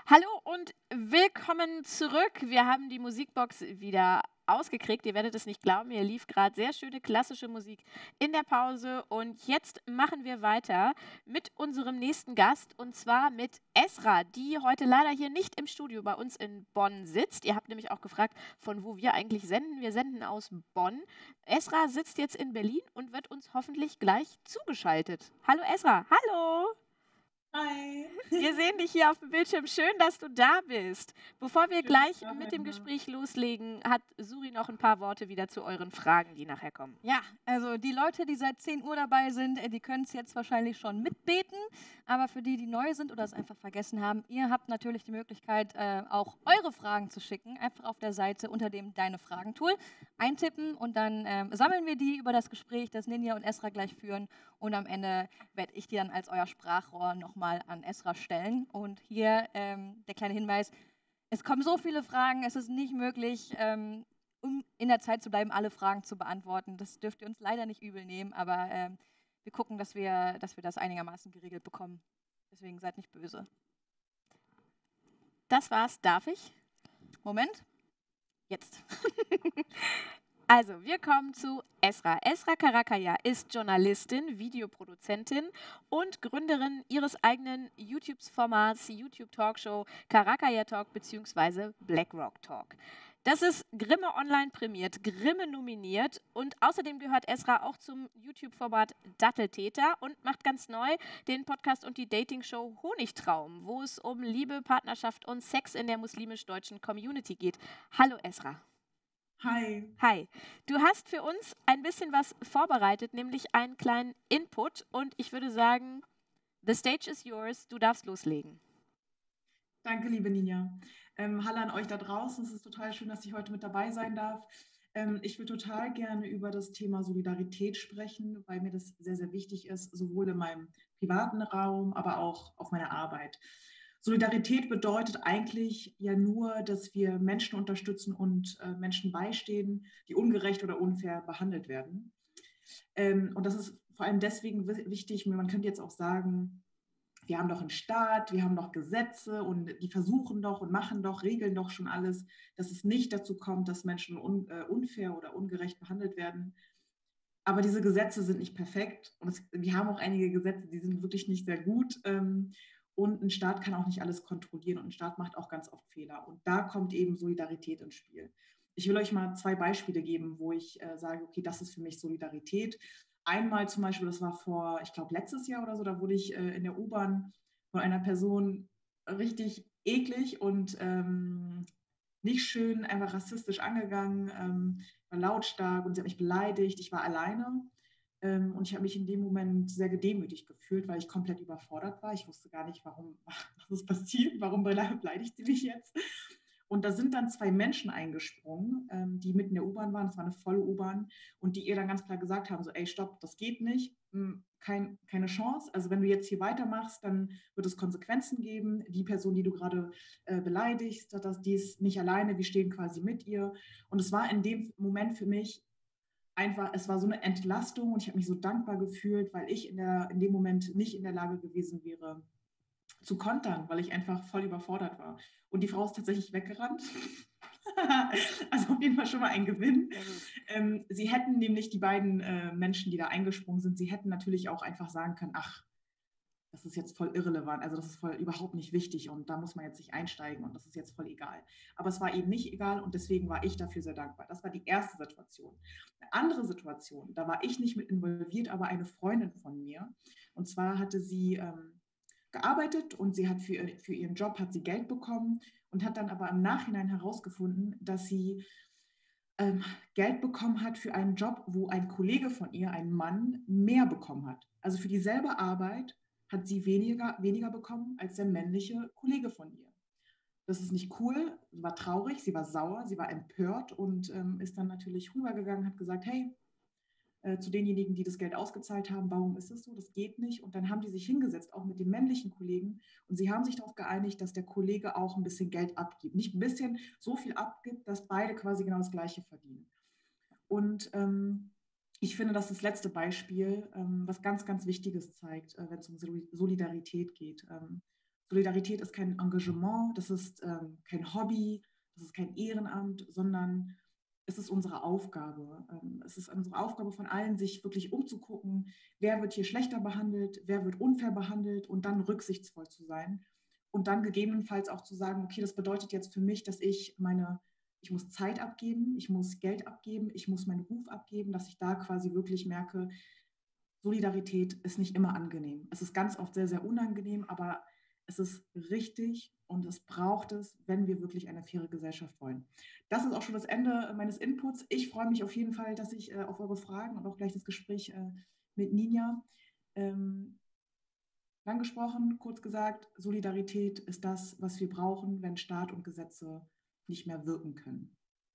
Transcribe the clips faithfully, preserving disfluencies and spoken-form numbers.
Hallo und willkommen zurück. Wir haben die Musikbox wieder ausgekriegt. Ihr werdet es nicht glauben, hier lief gerade sehr schöne klassische Musik in der Pause. Und jetzt machen wir weiter mit unserem nächsten Gast und zwar mit Esra, die heute leider hier nicht im Studio bei uns in Bonn sitzt. Ihr habt nämlich auch gefragt, von wo wir eigentlich senden. Wir senden aus Bonn. Esra sitzt jetzt in Berlin und wird uns hoffentlich gleich zugeschaltet. Hallo Esra, hallo! Hi. Wir sehen dich hier auf dem Bildschirm. Schön, dass du da bist. Bevor wir Schön, dass gleich ich da mit sein dem darf. Gespräch loslegen, hat Suri noch ein paar Worte wieder zu euren Fragen, die nachher kommen. Ja, also die Leute, die seit zehn Uhr dabei sind, äh, die können es jetzt wahrscheinlich schon mitbeten. Aber für die, die neu sind oder es einfach vergessen haben, ihr habt natürlich die Möglichkeit, äh, auch eure Fragen zu schicken. Einfach auf der Seite unter dem Deine Fragen-Tool eintippen und dann ähm, sammeln wir die über das Gespräch, das Ninja und Esra gleich führen. Und am Ende werde ich die dann als euer Sprachrohr nochmal an Esra stellen. Und hier ähm, der kleine Hinweis, es kommen so viele Fragen, es ist nicht möglich, ähm, um in der Zeit zu bleiben, alle Fragen zu beantworten. Das dürft ihr uns leider nicht übel nehmen, aber ähm, wir gucken, dass wir, dass wir das einigermaßen geregelt bekommen. Deswegen seid nicht böse. Das war's. Darf ich? Moment. Jetzt. Also, wir kommen zu Esra. Esra Karakaya ist Journalistin, Videoproduzentin und Gründerin ihres eigenen YouTube-Formats, YouTube-Talkshow Karakaya Talk bzw. BlackRock Talk. Das ist Grimme Online prämiert, Grimme nominiert und außerdem gehört Esra auch zum YouTube-Format Datteltäter und macht ganz neu den Podcast und die Dating-Show Honigtraum, wo es um Liebe, Partnerschaft und Sex in der muslimisch-deutschen Community geht. Hallo Esra. Hi. Hi, du hast für uns ein bisschen was vorbereitet, nämlich einen kleinen Input und ich würde sagen, the stage is yours, du darfst loslegen. Danke, liebe Ninja. Ähm, hallo an euch da draußen. Es ist total schön, dass ich heute mit dabei sein darf. Ähm, ich will total gerne über das Thema Solidarität sprechen, weil mir das sehr, sehr wichtig ist, sowohl in meinem privaten Raum, aber auch auf meiner Arbeit. Solidarität bedeutet eigentlich ja nur, dass wir Menschen unterstützen und äh, Menschen beistehen, die ungerecht oder unfair behandelt werden. Ähm, und das ist vor allem deswegen wi- wichtig, man könnte jetzt auch sagen, wir haben doch einen Staat, wir haben doch Gesetze und die versuchen doch und machen doch, regeln doch schon alles, dass es nicht dazu kommt, dass Menschen un, äh, unfair oder ungerecht behandelt werden. Aber diese Gesetze sind nicht perfekt und es, wir haben auch einige Gesetze, die sind wirklich nicht sehr gut. Ähm, und ein Staat kann auch nicht alles kontrollieren und ein Staat macht auch ganz oft Fehler. Und da kommt eben Solidarität ins Spiel. Ich will euch mal zwei Beispiele geben, wo ich äh, sage, okay, das ist für mich Solidarität. Einmal zum Beispiel, das war vor, ich glaube, letztes Jahr oder so, da wurde ich äh, in der U-Bahn von einer Person richtig eklig und ähm, nicht schön, einfach rassistisch angegangen, ähm, war lautstark und sie hat mich beleidigt. Ich war alleine ähm, und ich habe mich in dem Moment sehr gedemütigt gefühlt, weil ich komplett überfordert war. Ich wusste gar nicht, warum, was ist passiert, warum beleidigt sie mich jetzt. Und da sind dann zwei Menschen eingesprungen, ähm, die mitten in der U-Bahn waren. Es war eine volle U-Bahn und die ihr dann ganz klar gesagt haben: so, ey, stopp, das geht nicht. Hm, kein, keine Chance. Also wenn du jetzt hier weitermachst, dann wird es Konsequenzen geben. Die Person, die du gerade äh, beleidigst, das, die ist nicht alleine, wir stehen quasi mit ihr. Und es war in dem Moment für mich einfach, es war so eine Entlastung und ich habe mich so dankbar gefühlt, weil ich in, der, in dem Moment nicht in der Lage gewesen wäre, zu kontern, weil ich einfach voll überfordert war. Und die Frau ist tatsächlich weggerannt. Also auf jeden Fall schon mal ein Gewinn. Ähm, sie hätten nämlich die beiden äh, Menschen, die da eingesprungen sind, sie hätten natürlich auch einfach sagen können, ach, das ist jetzt voll irrelevant, also das ist voll überhaupt nicht wichtig und da muss man jetzt nicht einsteigen und das ist jetzt voll egal. Aber es war eben nicht egal und deswegen war ich dafür sehr dankbar. Das war die erste Situation. Eine andere Situation, da war ich nicht mit involviert, aber eine Freundin von mir. Und zwar hatte sie ähm, gearbeitet und sie hat für, für ihren Job hat sie Geld bekommen und hat dann aber im Nachhinein herausgefunden, dass sie ähm, Geld bekommen hat für einen Job, wo ein Kollege von ihr, ein Mann, mehr bekommen hat. Also für dieselbe Arbeit hat sie weniger, weniger bekommen als der männliche Kollege von ihr. Das ist nicht cool, war traurig, sie war sauer, sie war empört und ähm, ist dann natürlich rübergegangen, hat gesagt, hey, äh, zu denjenigen, die das Geld ausgezahlt haben, warum ist es so, das geht nicht. Und dann haben die sich hingesetzt, auch mit dem männlichen Kollegen, und sie haben sich darauf geeinigt, dass der Kollege auch ein bisschen Geld abgibt. Nicht ein bisschen, so viel abgibt, dass beide quasi genau das Gleiche verdienen. Und ähm, ich finde, das ist das letzte Beispiel, ähm, was ganz, ganz Wichtiges zeigt, äh, wenn es um Solidarität geht. Ähm, Solidarität ist kein Engagement, das ist ähm, kein Hobby, das ist kein Ehrenamt, sondern es ist unsere Aufgabe. Ähm, es ist unsere Aufgabe von allen, sich wirklich umzugucken, wer wird hier schlechter behandelt, wer wird unfair behandelt und dann rücksichtsvoll zu sein. Und dann gegebenenfalls auch zu sagen, okay, das bedeutet jetzt für mich, dass ich meine, ich muss Zeit abgeben, ich muss Geld abgeben, ich muss meinen Ruf abgeben, dass ich da quasi wirklich merke, Solidarität ist nicht immer angenehm. Es ist ganz oft sehr, sehr unangenehm, aber es ist richtig und es braucht es, wenn wir wirklich eine faire Gesellschaft wollen. Das ist auch schon das Ende meines Inputs. Ich freue mich auf jeden Fall, dass ich äh, auf eure Fragen und auch gleich das Gespräch äh, mit Ninja ähm, lang gesprochen, kurz gesagt, Solidarität ist das, was wir brauchen, wenn Staat und Gesetze nicht mehr wirken können.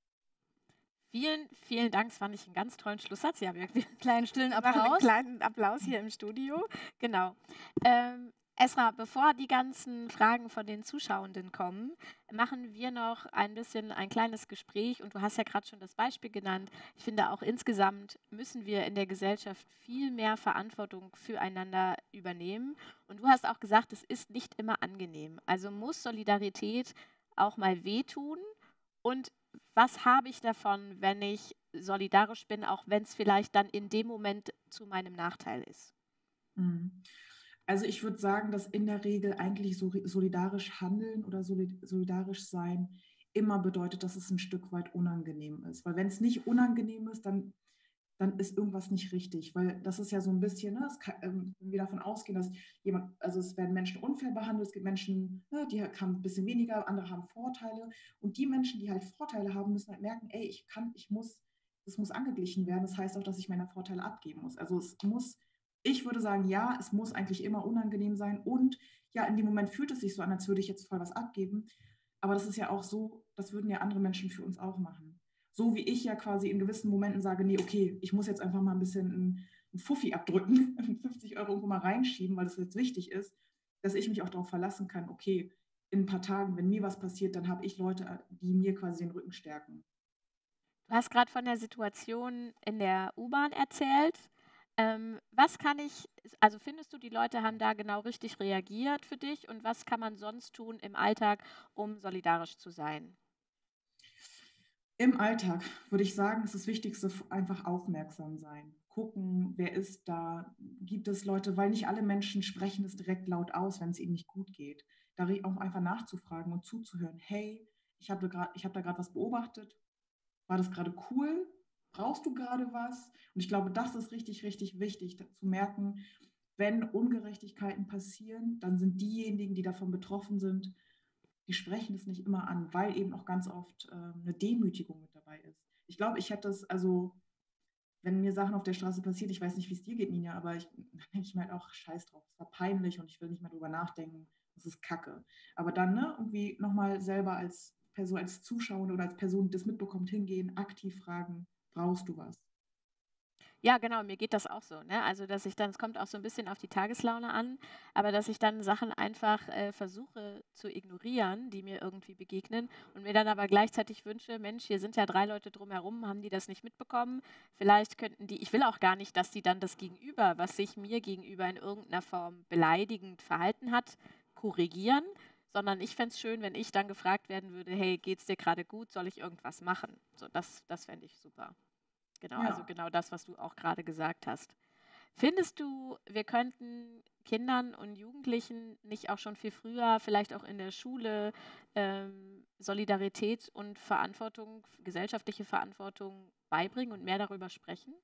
Vielen, vielen Dank. Das fand ich einen ganz tollen Schlusssatz. Ja, wir, wir Kleinen stillen machen einen Applaus. kleinen Applaus hier im Studio. Genau. Ähm, Esra, bevor die ganzen Fragen von den Zuschauenden kommen, machen wir noch ein bisschen ein kleines Gespräch. Und du hast ja gerade schon das Beispiel genannt. Ich finde auch insgesamt müssen wir in der Gesellschaft viel mehr Verantwortung füreinander übernehmen. Und du hast auch gesagt, es ist nicht immer angenehm. Also muss Solidarität auch mal wehtun. Und was habe ich davon, wenn ich solidarisch bin, auch wenn es vielleicht dann in dem Moment zu meinem Nachteil ist? Mhm. Also ich würde sagen, dass in der Regel eigentlich so solidarisch handeln oder solidarisch sein immer bedeutet, dass es ein Stück weit unangenehm ist. Weil wenn es nicht unangenehm ist, dann, dann ist irgendwas nicht richtig. Weil das ist ja so ein bisschen, ne, es kann, ähm, wenn wir davon ausgehen, dass jemand, also es werden Menschen unfair behandelt, es gibt Menschen, ne, die haben ein bisschen weniger, andere haben Vorteile. Und die Menschen, die halt Vorteile haben, müssen halt merken, ey, ich kann, ich muss, das muss angeglichen werden. Das heißt auch, dass ich meine Vorteile abgeben muss. Also es muss ich würde sagen, ja, es muss eigentlich immer unangenehm sein. Und ja, in dem Moment fühlt es sich so an, als würde ich jetzt voll was abgeben. Aber das ist ja auch so, das würden ja andere Menschen für uns auch machen. So wie ich ja quasi in gewissen Momenten sage, nee, okay, ich muss jetzt einfach mal ein bisschen ein, ein Fuffi abdrücken, fünfzig Euro irgendwo mal reinschieben, weil das jetzt wichtig ist, dass ich mich auch darauf verlassen kann, okay, in ein paar Tagen, wenn mir was passiert, dann habe ich Leute, die mir quasi den Rücken stärken. Du hast gerade von der Situation in der U-Bahn erzählt. Ähm, was kann ich, also findest du, die Leute haben da genau richtig reagiert für dich und was kann man sonst tun im Alltag, um solidarisch zu sein? Im Alltag würde ich sagen, ist das Wichtigste einfach aufmerksam sein. Gucken, wer ist da? Gibt es Leute, weil nicht alle Menschen sprechen es direkt laut aus, wenn es ihnen nicht gut geht. Da auch einfach nachzufragen und zuzuhören. Hey, ich habe da gerade hab was beobachtet. War das gerade cool? Brauchst du gerade was? Und ich glaube, das ist richtig, richtig wichtig zu merken, wenn Ungerechtigkeiten passieren, dann sind diejenigen, die davon betroffen sind, die sprechen es nicht immer an, weil eben auch ganz oft äh, eine Demütigung mit dabei ist. Ich glaube, ich hätte es, also, wenn mir Sachen auf der Straße passiert, ich weiß nicht, wie es dir geht, Nina, aber ich denke ich mir halt auch, scheiß drauf, es war peinlich und ich will nicht mehr drüber nachdenken, das ist Kacke. Aber dann, ne, irgendwie nochmal selber als Person, als Zuschauer oder als Person, die das mitbekommt, hingehen, aktiv fragen, brauchst du was? Ja, genau, mir geht das auch so, ne? Also, dass ich dann es kommt auch so ein bisschen auf die Tageslaune an, aber dass ich dann Sachen einfach, äh, versuche zu ignorieren, die mir irgendwie begegnen und mir dann aber gleichzeitig wünsche: „Mensch, hier sind ja drei Leute drumherum, haben die das nicht mitbekommen? Vielleicht könnten die“, ich will auch gar nicht, dass die dann das Gegenüber, was sich mir gegenüber in irgendeiner Form beleidigend verhalten hat, korrigieren, sondern ich fände es schön, wenn ich dann gefragt werden würde: „Hey, geht's dir gerade gut? Soll ich irgendwas machen?“ So, das das fände ich super. Genau, also Ja. genau das, was du auch gerade gesagt hast. Findest du, wir könnten Kindern und Jugendlichen nicht auch schon viel früher, vielleicht auch in der Schule, ähm, Solidarität und Verantwortung, gesellschaftliche Verantwortung beibringen und mehr darüber sprechen?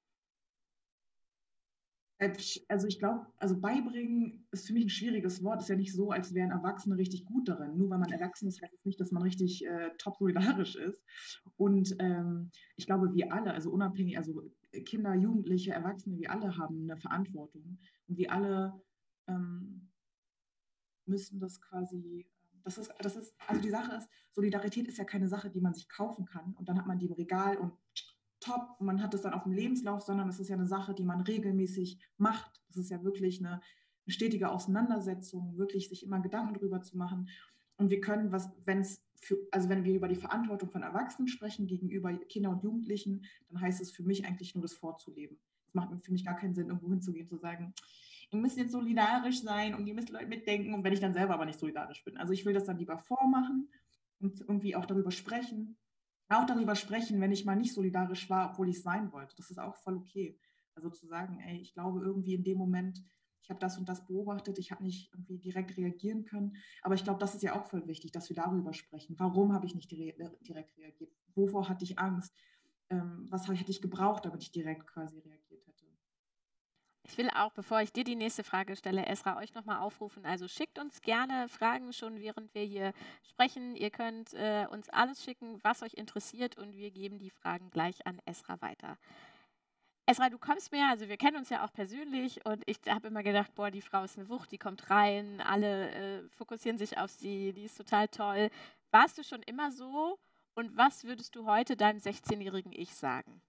Äh, Also ich glaube, also beibringen ist für mich ein schwieriges Wort. Ist ja nicht so, als wären Erwachsene richtig gut darin. Nur weil man erwachsen ist, heißt es nicht, dass man richtig äh, top solidarisch ist. Und ähm, ich glaube, wir alle, also unabhängig, also Kinder, Jugendliche, Erwachsene, wir alle haben eine Verantwortung. Und wir alle ähm, müssen das quasi, das ist, das ist, also die Sache ist, Solidarität ist ja keine Sache, die man sich kaufen kann und dann hat man die im Regal und top, und man hat es dann auf dem Lebenslauf, sondern es ist ja eine Sache, die man regelmäßig macht. Das ist ja wirklich eine, eine stetige Auseinandersetzung, wirklich sich immer Gedanken darüber zu machen. Und wir können, was, wenn es für, also wenn wir über die Verantwortung von Erwachsenen sprechen gegenüber Kindern und Jugendlichen, dann heißt es für mich eigentlich nur das vorzuleben. Es macht für mich gar keinen Sinn, irgendwo hinzugehen, zu sagen, ihr müsst jetzt solidarisch sein und ihr müsst Leute mitdenken und wenn ich dann selber aber nicht solidarisch bin. Also ich will das dann lieber vormachen und irgendwie auch darüber sprechen. Auch darüber sprechen, wenn ich mal nicht solidarisch war, obwohl ich es sein wollte. Das ist auch voll okay. Also zu sagen, ey, ich glaube irgendwie in dem Moment, ich habe das und das beobachtet, ich habe nicht irgendwie direkt reagieren können. Aber ich glaube, das ist ja auch voll wichtig, dass wir darüber sprechen. Warum habe ich nicht direkt reagiert? Wovor hatte ich Angst? Ähm, was hätte ich gebraucht, damit ich direkt quasi reagiert hätte? Ich will auch, bevor ich dir die nächste Frage stelle, Esra, euch nochmal aufrufen. Also schickt uns gerne Fragen schon, während wir hier sprechen. Ihr könnt äh, uns alles schicken, was euch interessiert und wir geben die Fragen gleich an Esra weiter. Esra, du kommst mir, also wir kennen uns ja auch persönlich und ich habe immer gedacht, boah, die Frau ist eine Wucht, die kommt rein, alle äh, fokussieren sich auf sie, die ist total toll. Warst du schon immer so und was würdest du heute deinem sechzehnjährigen Ich sagen?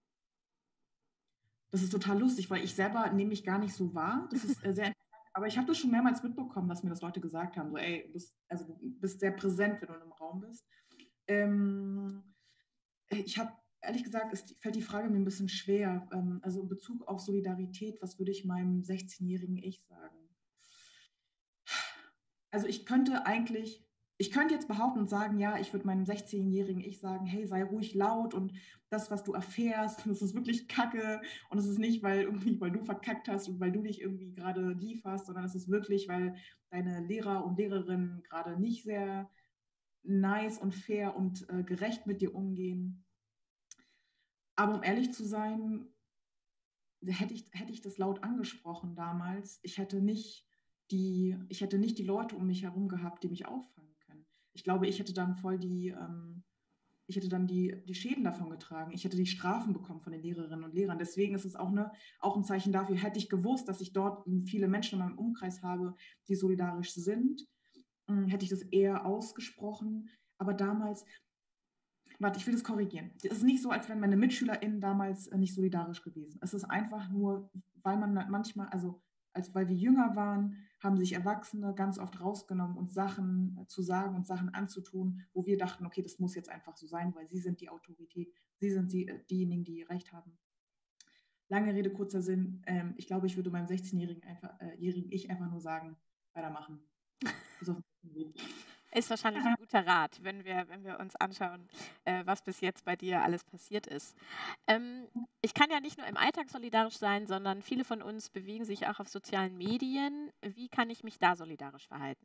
Das ist total lustig, weil ich selber nehme mich gar nicht so wahr. Das ist äh, sehr interessant. Aber ich habe das schon mehrmals mitbekommen, dass mir das Leute gesagt haben, so ey, du bist, also, du bist sehr präsent, wenn du in einem Raum bist. Ähm, ich habe, ehrlich gesagt, es fällt die Frage mir ein bisschen schwer. Ähm, also in Bezug auf Solidarität, was würde ich meinem sechzehnjährigen Ich sagen? Also ich könnte eigentlich, ich könnte jetzt behaupten und sagen, ja, ich würde meinem sechzehnjährigen Ich sagen, hey, sei ruhig laut und das, was du erfährst, das ist wirklich Kacke und es ist nicht, weil irgendwie, weil du verkackt hast und weil du dich irgendwie gerade lieferst, sondern es ist wirklich, weil deine Lehrer und Lehrerinnen gerade nicht sehr nice und fair und äh, gerecht mit dir umgehen. Aber um ehrlich zu sein, hätte ich, hätte ich das laut angesprochen damals, ich hätte nicht die, ich hätte nicht die Leute um mich herum gehabt, die mich auffangen können. Ich glaube, ich hätte dann voll die, ähm, ich hätte dann die, die Schäden davon getragen. Ich hätte die Strafen bekommen von den Lehrerinnen und Lehrern. Deswegen ist es auch, eine, auch ein Zeichen dafür, hätte ich gewusst, dass ich dort viele Menschen in meinem Umkreis habe, die solidarisch sind, mh, hätte ich das eher ausgesprochen. Aber damals, warte, ich will das korrigieren. Es ist nicht so, als wären meine MitschülerInnen damals äh, nicht solidarisch gewesen. Es ist einfach nur, weil man manchmal, also als weil wir jünger waren, haben sich Erwachsene ganz oft rausgenommen, uns Sachen äh, zu sagen und Sachen anzutun, wo wir dachten, okay, das muss jetzt einfach so sein, weil sie sind die Autorität, sie sind die, äh, diejenigen, die Recht haben. Lange Rede, kurzer Sinn. Ähm, ich glaube, ich würde meinem sechzehnjährigen einfach, äh, jährigen Ich einfach nur sagen, weitermachen. Ist auf dem Weg. Ist wahrscheinlich ein guter Rat, wenn wir, wenn wir uns anschauen, äh, was bis jetzt bei dir alles passiert ist. Ähm, ich kann ja nicht nur im Alltag solidarisch sein, sondern viele von uns bewegen sich auch auf sozialen Medien. Wie kann ich mich da solidarisch verhalten?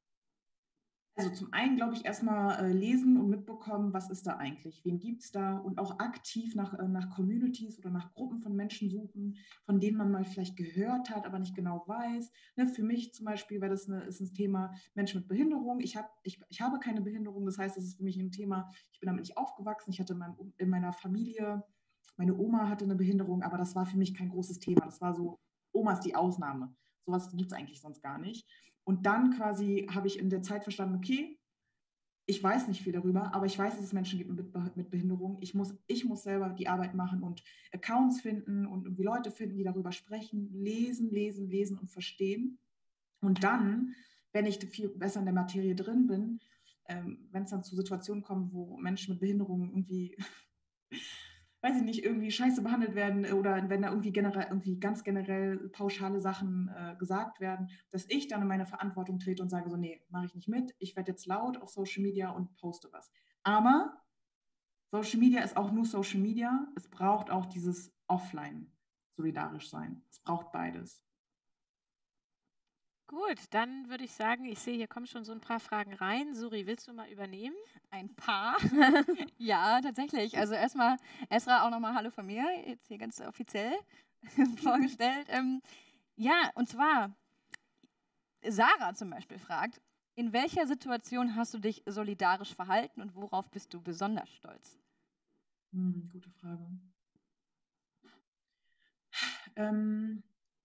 Also zum einen, glaube ich, erstmal äh, lesen und mitbekommen, was ist da eigentlich, wen gibt es da und auch aktiv nach, äh, nach Communities oder nach Gruppen von Menschen suchen, von denen man mal vielleicht gehört hat, aber nicht genau weiß. Ne, für mich zum Beispiel wäre das eine, ist ein Thema Menschen mit Behinderung. Ich, hab, ich, ich habe keine Behinderung, das heißt, das ist für mich ein Thema, ich bin damit nicht aufgewachsen. Ich hatte in, meinem, in meiner Familie, meine Oma hatte eine Behinderung, aber das war für mich kein großes Thema. Das war so, Oma ist die Ausnahme. Sowas gibt es eigentlich sonst gar nicht. Und dann quasi habe ich in der Zeit verstanden, okay, ich weiß nicht viel darüber, aber ich weiß, dass es Menschen gibt mit, mit Behinderung. Ich muss, ich muss selber die Arbeit machen und Accounts finden und irgendwie Leute finden, die darüber sprechen, lesen, lesen, lesen und verstehen. Und dann, wenn ich viel besser in der Materie drin bin, ähm, wenn es dann zu Situationen kommt, wo Menschen mit Behinderung irgendwie weiß ich nicht, irgendwie scheiße behandelt werden oder wenn da irgendwie generell, irgendwie ganz generell pauschale Sachen äh, gesagt werden, dass ich dann in meine Verantwortung trete und sage so, nee, mache ich nicht mit, ich werde jetzt laut auf Social Media und poste was. Aber Social Media ist auch nur Social Media, es braucht auch dieses Offline solidarisch sein. Es braucht beides. Gut, dann würde ich sagen, ich sehe, hier kommen schon so ein paar Fragen rein. Suri, willst du mal übernehmen? Ein paar. Ja, tatsächlich. Also erstmal, Esra, auch nochmal Hallo von mir, jetzt hier ganz offiziell vorgestellt. Ähm, ja, und zwar, Sarah zum Beispiel fragt, in welcher Situation hast du dich solidarisch verhalten und worauf bist du besonders stolz? Hm, gute Frage. Ähm,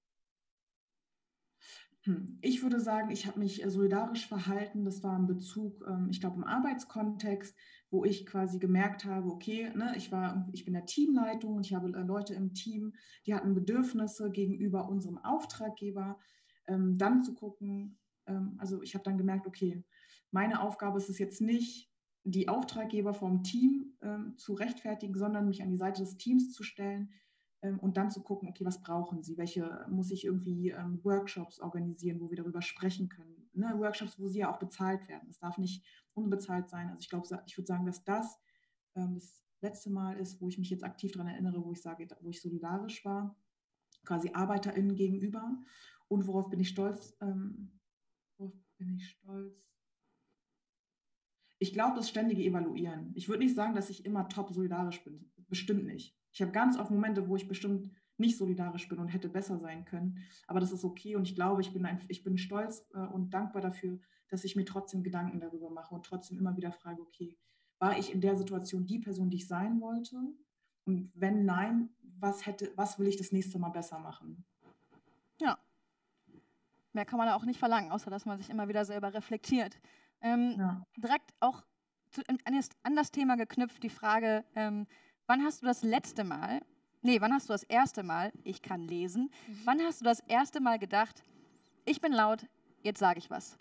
hm, ich würde sagen, ich habe mich äh, solidarisch verhalten. Das war in Bezug, ähm, ich glaube, im Arbeitskontext, wo ich quasi gemerkt habe, okay, ne, ich war, ich bin der Teamleitung und ich habe äh, Leute im Team, die hatten Bedürfnisse gegenüber unserem Auftraggeber. Ähm, dann zu gucken, ähm, also ich habe dann gemerkt, okay, meine Aufgabe ist es jetzt nicht, die Auftraggeber vom Team ähm, zu rechtfertigen, sondern mich an die Seite des Teams zu stellen, ähm, und dann zu gucken, okay, was brauchen sie? Welche muss ich irgendwie ähm, Workshops organisieren, wo wir darüber sprechen können? Ne? Workshops, wo sie ja auch bezahlt werden. Es darf nicht unbezahlt sein. Also ich glaube, ich würde sagen, dass das ähm, das letzte Mal ist, wo ich mich jetzt aktiv daran erinnere, wo ich sage, wo ich solidarisch war, quasi ArbeiterInnen gegenüber. Und worauf bin ich stolz? Ähm, worauf bin ich stolz? Ich glaube, das ständige Evaluieren. Ich würde nicht sagen, dass ich immer top solidarisch bin. Bestimmt nicht. Ich habe ganz oft Momente, wo ich bestimmt nicht solidarisch bin und hätte besser sein können. Aber das ist okay und ich glaube, ich bin, ein, ich bin stolz äh, und dankbar dafür, dass ich mir trotzdem Gedanken darüber mache und trotzdem immer wieder frage, okay, war ich in der Situation die Person, die ich sein wollte? Und wenn nein, was, hätte, was will ich das nächste Mal besser machen? Ja. Mehr kann man da auch nicht verlangen, außer dass man sich immer wieder selber reflektiert. Ähm, Ja. Direkt auch zu, an, das, an das Thema geknüpft, die Frage, ähm, wann hast du das letzte Mal, nee, wann hast du das erste Mal, ich kann lesen, mhm. wann hast du das erste Mal gedacht, ich bin laut, jetzt sage ich was?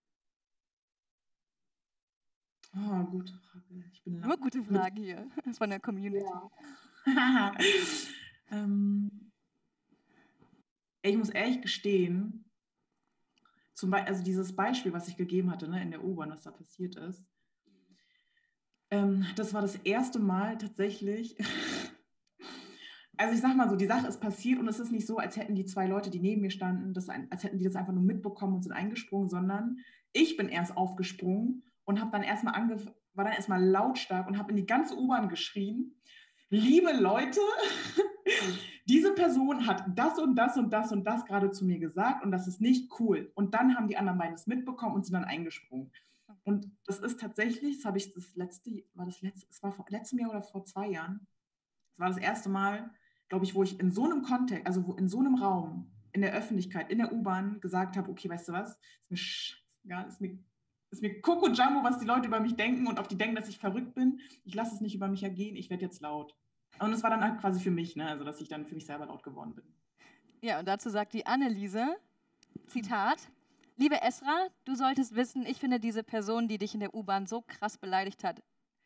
Oh, gute Frage. Ich bin Nur gute Frage hier, das ist von der Community. Ja. ähm, ich muss ehrlich gestehen, zum Beispiel, also dieses Beispiel, was ich gegeben hatte, ne, in der U-Bahn, was da passiert ist, ähm, das war das erste Mal tatsächlich, also ich sag mal so, die Sache ist passiert und es ist nicht so, als hätten die zwei Leute, die neben mir standen, das, als hätten die das einfach nur mitbekommen und sind eingesprungen, sondern ich bin erst aufgesprungen und habe dann erstmal angef- war dann erstmal lautstark und habe in die ganze U-Bahn geschrien, liebe Leute, diese Person hat das und das und das und das gerade zu mir gesagt und das ist nicht cool. Und dann haben die anderen beiden es mitbekommen und sind dann eingesprungen. Und das ist tatsächlich, das habe ich das letzte, war das letzte, es war vor letztem Jahr oder vor zwei Jahren, das war das erste Mal, glaube ich, wo ich in so einem Kontext, also wo in so einem Raum, in der Öffentlichkeit, in der U-Bahn gesagt habe, okay, weißt du was, ist mir scheißegal, ist mir ist mir Coco Jumbo, was die Leute über mich denken und ob die denken, dass ich verrückt bin. Ich lasse es nicht über mich ergehen, ich werde jetzt laut. Und es war dann halt quasi für mich, ne? Also dass ich dann für mich selber laut geworden bin. Ja, und dazu sagt die Anneliese, Zitat, liebe Esra, du solltest wissen, ich finde diese Person, die dich in der U-Bahn so krass beleidigt hat,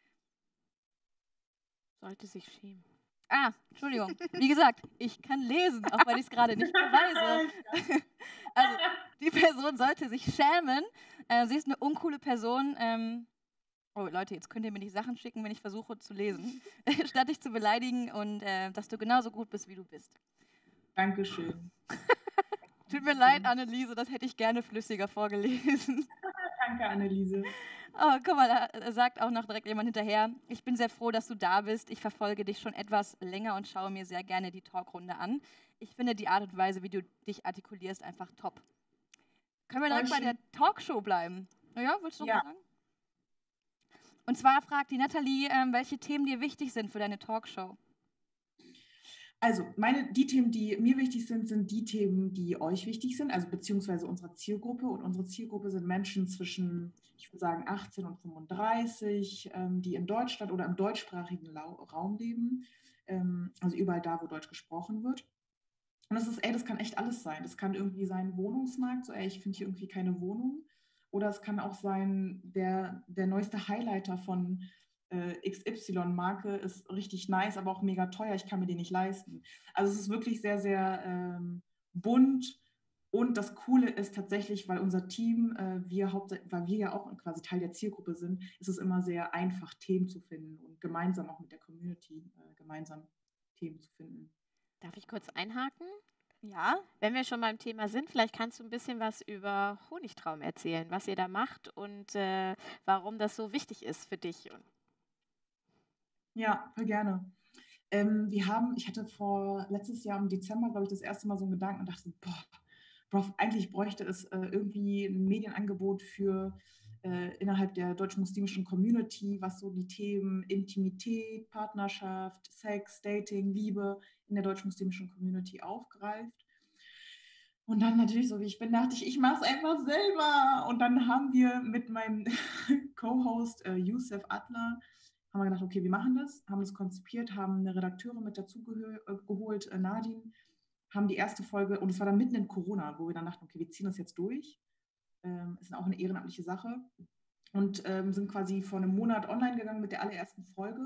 sollte sich schämen. Ah, Entschuldigung. Wie gesagt, ich kann lesen, auch weil ich es gerade nicht beweise. Also, die Person sollte sich schämen. Äh, sie ist eine uncoole Person. Ähm oh, Leute, jetzt könnt ihr mir nicht Sachen schicken, wenn ich versuche zu lesen, statt dich zu beleidigen und äh, dass du genauso gut bist, wie du bist. Dankeschön. Tut mir leid, Anneliese, das hätte ich gerne flüssiger vorgelesen. Danke, Anneliese. Oh, guck mal, da sagt auch noch direkt jemand hinterher, ich bin sehr froh, dass du da bist. Ich verfolge dich schon etwas länger und schaue mir sehr gerne die Talkrunde an. Ich finde die Art und Weise, wie du dich artikulierst, einfach top. Können wir direkt bei der Talkshow bleiben? Naja, willst du noch ja. was sagen? Und zwar fragt die Nathalie, ähm, welche Themen dir wichtig sind für deine Talkshow. Also meine, die Themen, die mir wichtig sind, sind die Themen, die euch wichtig sind, also beziehungsweise unserer Zielgruppe. Und unsere Zielgruppe sind Menschen zwischen, ich würde sagen, achtzehn und fünfunddreißig, ähm, die in Deutschland oder im deutschsprachigen Lau Raum leben, ähm, also überall da, wo Deutsch gesprochen wird. Und das ist, ey, das kann echt alles sein. Das kann irgendwie sein Wohnungsmarkt, so, ey, ich finde hier irgendwie keine Wohnung. Oder es kann auch sein, der, der neueste Highlighter von X Y-Marke ist richtig nice, aber auch mega teuer, ich kann mir den nicht leisten. Also es ist wirklich sehr, sehr ähm, bunt und das Coole ist tatsächlich, weil unser Team, äh, wir hauptsächlich, weil wir ja auch quasi Teil der Zielgruppe sind, ist es immer sehr einfach, Themen zu finden und gemeinsam auch mit der Community äh, gemeinsam Themen zu finden. Darf ich kurz einhaken? Ja. Wenn wir schon beim Thema sind, vielleicht kannst du ein bisschen was über Honigtraum erzählen, was ihr da macht und äh, warum das so wichtig ist für dich. Ja, voll gerne. Ähm, wir haben, ich hatte vor letztes Jahr im Dezember, glaube ich, das erste Mal so einen Gedanken und dachte, boah, Bro, eigentlich bräuchte es äh, irgendwie ein Medienangebot für äh, innerhalb der deutsch-muslimischen Community, was so die Themen Intimität, Partnerschaft, Sex, Dating, Liebe in der deutsch-muslimischen Community aufgreift. Und dann natürlich, so wie ich bin, dachte ich, ich mache es einfach selber. Und dann haben wir mit meinem Co-Host äh, Youssef Adler haben wir gedacht, okay, wir machen das, haben das konzipiert, haben eine Redakteurin mit dazu äh, geholt, äh, Nadine, haben die erste Folge, und es war dann mitten in Corona, wo wir dann dachten, okay, wir ziehen das jetzt durch. Ähm, ist auch eine ehrenamtliche Sache. Und ähm, sind quasi vor einem Monat online gegangen mit der allerersten Folge.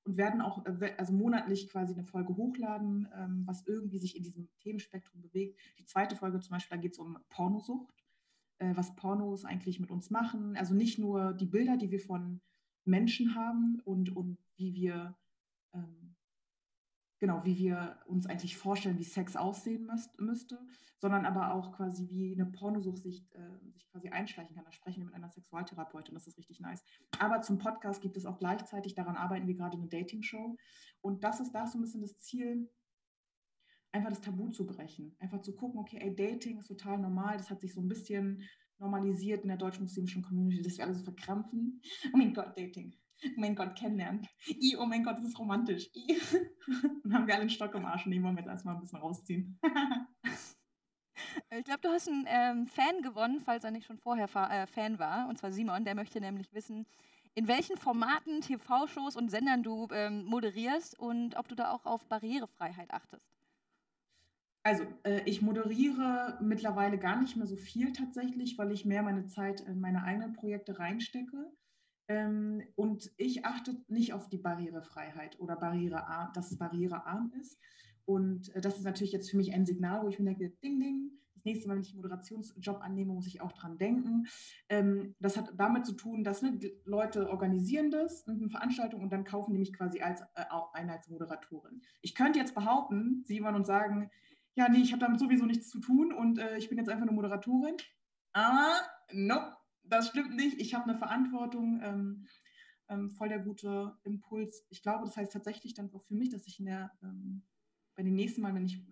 und werden auch äh, also monatlich quasi eine Folge hochladen, ähm, was irgendwie sich in diesem Themenspektrum bewegt. Die zweite Folge zum Beispiel, da geht es um Pornosucht, äh, was Pornos eigentlich mit uns machen. Also nicht nur die Bilder, die wir von Menschen haben und, und wie wir ähm, genau, wie wir uns eigentlich vorstellen, wie Sex aussehen müsst, müsste, sondern aber auch quasi, wie eine Pornosucht sich, äh, sich quasi einschleichen kann. Da sprechen wir mit einer Sexualtherapeutin, das ist richtig nice. Aber zum Podcast gibt es auch gleichzeitig, daran arbeiten wir gerade, eine Dating-Show. Und das ist da so ein bisschen das Ziel, einfach das Tabu zu brechen. Einfach zu gucken, okay, ey, Dating ist total normal, das hat sich so ein bisschen normalisiert in der deutsch-muslimischen Community, dass wir alle so verkrampfen. Oh mein Gott, Dating. Oh mein Gott, kennenlernen. I, oh mein Gott, das ist romantisch. I. Dann haben wir alle einen Stock im Arsch und den wollen wir jetzt erstmal ein bisschen rausziehen. Ich glaube, du hast einen ähm, Fan gewonnen, falls er nicht schon vorher Fa äh, Fan war, und zwar Simon. Der möchte nämlich wissen, in welchen Formaten, T V-Shows und Sendern du ähm, moderierst und ob du da auch auf Barrierefreiheit achtest. Also, äh, ich moderiere mittlerweile gar nicht mehr so viel tatsächlich, weil ich mehr meine Zeit in meine eigenen Projekte reinstecke. Ähm, und ich achte nicht auf die Barrierefreiheit oder barrierearm, dass es barrierearm ist. Und äh, das ist natürlich jetzt für mich ein Signal, wo ich mir denke, ding, ding, das nächste Mal, wenn ich einen Moderationsjob annehme, muss ich auch dran denken. Ähm, das hat damit zu tun, dass ne, die Leute organisieren das, eine Veranstaltung, und dann kaufen die mich quasi als, äh, ein als Moderatorin. Ich könnte jetzt behaupten, Simon, und sagen, ja, nee, ich habe damit sowieso nichts zu tun und äh, ich bin jetzt einfach eine Moderatorin. Aber nope, das stimmt nicht. Ich habe eine Verantwortung, ähm, ähm, voll der gute Impuls. Ich glaube, das heißt tatsächlich dann auch für mich, dass ich in der, ähm, bei den nächsten Mal, wenn ich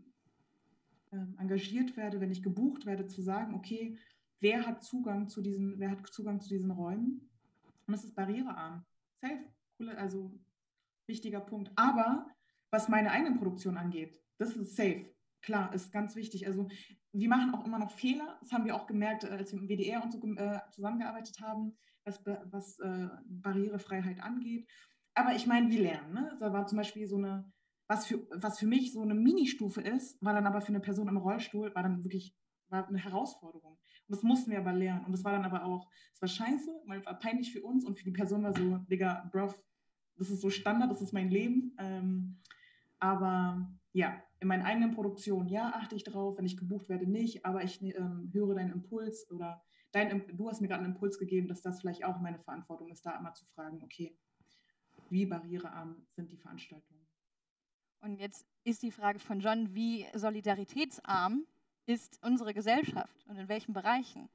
ähm, engagiert werde, wenn ich gebucht werde, zu sagen, okay, wer hat Zugang zu diesen, wer hat Zugang zu diesen Räumen? Und es ist barrierearm. Safe. Coole, also wichtiger Punkt. Aber was meine eigene Produktion angeht, das ist safe. Klar, ist ganz wichtig. Also wir machen auch immer noch Fehler. Das haben wir auch gemerkt, als wir im W D R und so äh, zusammengearbeitet haben, was, was äh, Barrierefreiheit angeht. Aber ich meine, wir lernen. Ne? Da war zum Beispiel so eine, was für, was für mich so eine Ministufe ist, war dann aber für eine Person im Rollstuhl, war dann wirklich war eine Herausforderung. Und das mussten wir aber lernen. Und das war dann aber auch, es war scheiße, weil war peinlich für uns und für die Person war so, Digga, Bro, das ist so Standard, das ist mein Leben. Ähm, aber ja, in meinen eigenen Produktionen, ja, achte ich drauf, wenn ich gebucht werde, nicht, aber ich ähm, höre deinen Impuls oder dein, du hast mir gerade einen Impuls gegeben, dass das vielleicht auch meine Verantwortung ist, da immer zu fragen, okay, wie barrierearm sind die Veranstaltungen? Und jetzt ist die Frage von John, wie solidaritätsarm ist unsere Gesellschaft und in welchen Bereichen?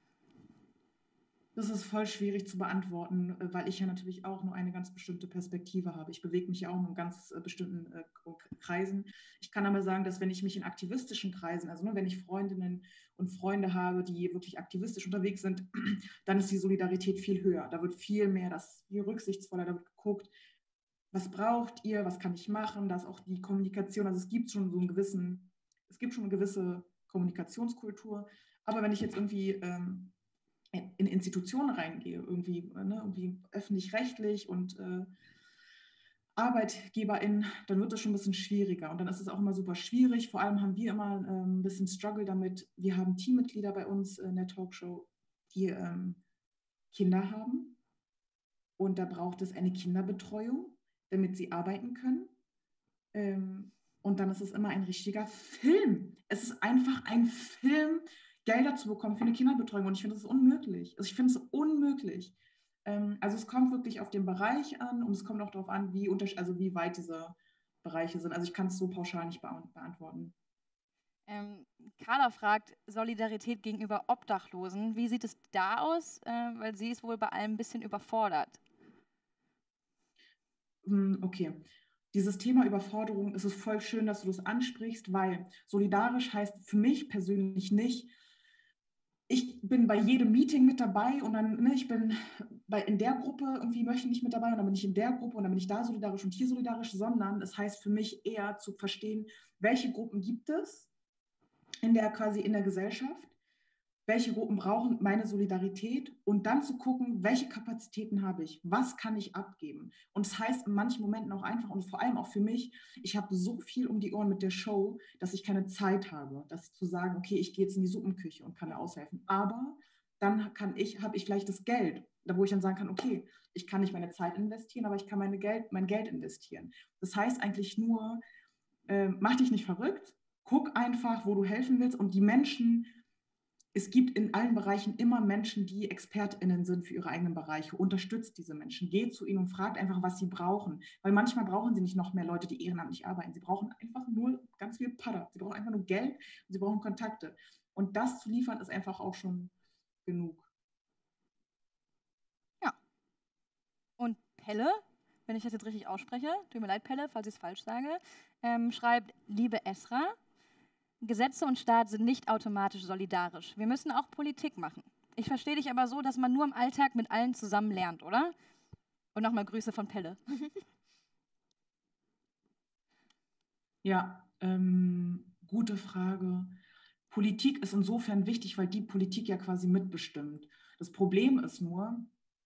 Das ist voll schwierig zu beantworten, weil ich ja natürlich auch nur eine ganz bestimmte Perspektive habe. Ich bewege mich ja auch nur in ganz bestimmten äh, Kreisen. Ich kann aber sagen, dass wenn ich mich in aktivistischen Kreisen, also nur wenn ich Freundinnen und Freunde habe, die wirklich aktivistisch unterwegs sind, dann ist die Solidarität viel höher. Da wird viel mehr, das ist viel rücksichtsvoller, da wird geguckt, was braucht ihr, was kann ich machen, da ist auch die Kommunikation, also es gibt schon so einen gewissen, es gibt schon eine gewisse Kommunikationskultur, aber wenn ich jetzt irgendwie ähm, in Institutionen reingehe, irgendwie, ne, irgendwie öffentlich-rechtlich und äh, ArbeitgeberInnen, dann wird das schon ein bisschen schwieriger. Und dann ist es auch immer super schwierig. Vor allem haben wir immer ähm, ein bisschen Struggle damit. Wir haben Teammitglieder bei uns in der Talkshow, die ähm, Kinder haben. Und da braucht es eine Kinderbetreuung, damit sie arbeiten können. Ähm, und dann ist es immer ein richtiger Film. Es ist einfach ein Film, Gelder zu bekommen für eine Kinderbetreuung. Und ich finde das unmöglich. Also ich finde es unmöglich. Ähm, also es kommt wirklich auf den Bereich an und es kommt auch darauf an, wie, also wie weit diese Bereiche sind. Also ich kann es so pauschal nicht beantworten. Ähm, Carla fragt, Solidarität gegenüber Obdachlosen. Wie sieht es da aus? Äh, weil sie ist wohl bei allem ein bisschen überfordert. Okay. Dieses Thema Überforderung, es ist voll schön, dass du das ansprichst, weil solidarisch heißt für mich persönlich nicht, ich bin bei jedem Meeting mit dabei und dann, ne, ich bin bei, in der Gruppe irgendwie möchte ich nicht mit dabei und dann bin ich in der Gruppe und dann bin ich da solidarisch und hier solidarisch, sondern es heißt für mich eher zu verstehen, welche Gruppen gibt es in der quasi in der Gesellschaft, welche Gruppen brauchen meine Solidarität und dann zu gucken, welche Kapazitäten habe ich, was kann ich abgeben. Und das heißt in manchen Momenten auch einfach und vor allem auch für mich, ich habe so viel um die Ohren mit der Show, dass ich keine Zeit habe, das zu sagen, okay, ich gehe jetzt in die Suppenküche und kann da aushelfen. Aber dann kann ich, habe ich vielleicht das Geld, da wo ich dann sagen kann, okay, ich kann nicht meine Zeit investieren, aber ich kann meine Geld, mein Geld investieren. Das heißt eigentlich nur, äh, mach dich nicht verrückt, guck einfach, wo du helfen willst und die Menschen, es gibt in allen Bereichen immer Menschen, die ExpertInnen sind für ihre eigenen Bereiche. Unterstützt diese Menschen. Geht zu ihnen und fragt einfach, was sie brauchen. Weil manchmal brauchen sie nicht noch mehr Leute, die ehrenamtlich arbeiten. Sie brauchen einfach nur ganz viel Padder. Sie brauchen einfach nur Geld und sie brauchen Kontakte. Und das zu liefern, ist einfach auch schon genug. Ja. Und Pelle, wenn ich das jetzt richtig ausspreche, tut mir leid, Pelle, falls ich es falsch sage, ähm, schreibt, liebe Esra, Gesetze und Staat sind nicht automatisch solidarisch. Wir müssen auch Politik machen. Ich verstehe dich aber so, dass man nur im Alltag mit allen zusammen lernt, oder? Und nochmal Grüße von Pelle. Ja, ähm, gute Frage. Politik ist insofern wichtig, weil die Politik ja quasi mitbestimmt. Das Problem ist nur,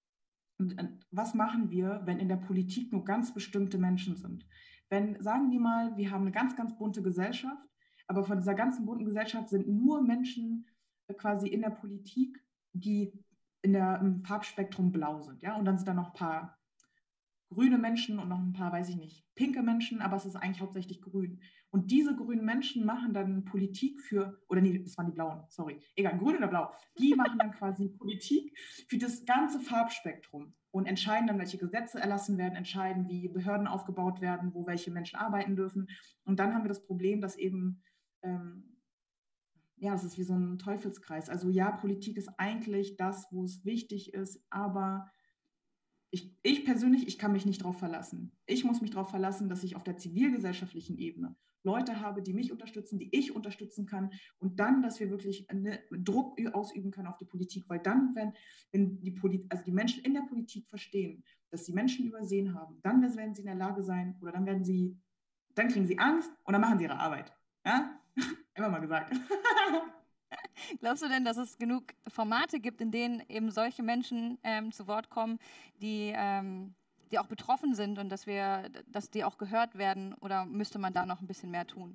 was machen wir, wenn in der Politik nur ganz bestimmte Menschen sind? Wenn, sagen wir mal, wir haben eine ganz, ganz bunte Gesellschaft, aber von dieser ganzen bunten Gesellschaft sind nur Menschen quasi in der Politik, die in der, im Farbspektrum blau sind. Ja? Und dann sind da noch ein paar grüne Menschen und noch ein paar, weiß ich nicht, pinke Menschen, aber es ist eigentlich hauptsächlich grün. Und diese grünen Menschen machen dann Politik für, oder nee, das waren die blauen, sorry, egal, grün oder blau, die machen dann quasi Politik für das ganze Farbspektrum und entscheiden dann, welche Gesetze erlassen werden, entscheiden, wie Behörden aufgebaut werden, wo welche Menschen arbeiten dürfen. Und dann haben wir das Problem, dass eben, ähm, ja, es ist wie so ein Teufelskreis. Also ja, Politik ist eigentlich das, wo es wichtig ist, aber Ich, ich persönlich, ich kann mich nicht darauf verlassen. Ich muss mich darauf verlassen, dass ich auf der zivilgesellschaftlichen Ebene Leute habe, die mich unterstützen, die ich unterstützen kann und dann, dass wir wirklich eine, Druck ausüben können auf die Politik, weil dann, wenn, wenn die, Polit, also die Menschen in der Politik verstehen, dass sie Menschen übersehen haben, dann werden sie in der Lage sein oder dann werden sie, dann kriegen sie Angst und dann machen sie ihre Arbeit. Ja? Immer mal gesagt. Glaubst du denn, dass es genug Formate gibt, in denen eben solche Menschen ähm, zu Wort kommen, die, ähm, die auch betroffen sind und dass wir, dass die auch gehört werden, oder müsste man da noch ein bisschen mehr tun?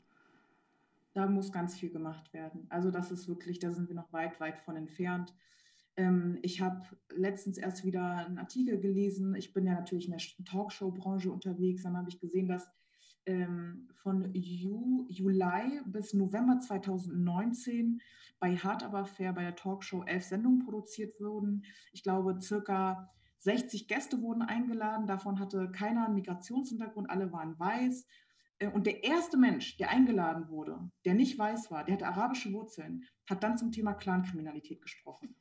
Da muss ganz viel gemacht werden. Also das ist wirklich, da sind wir noch weit, weit von entfernt. Ähm, ich habe letztens erst wieder einen Artikel gelesen. Ich bin ja natürlich in der Talkshow-Branche unterwegs. Dann habe ich gesehen, dass ähm, von Ju, Juli bis November zweitausendneunzehn bei Hart aber fair bei der Talkshow elf Sendungen produziert wurden. Ich glaube, circa sechzig Gäste wurden eingeladen. Davon hatte keiner einen Migrationshintergrund, alle waren weiß. Und der erste Mensch, der eingeladen wurde, der nicht weiß war, der hatte arabische Wurzeln, hat dann zum Thema Clankriminalität gesprochen.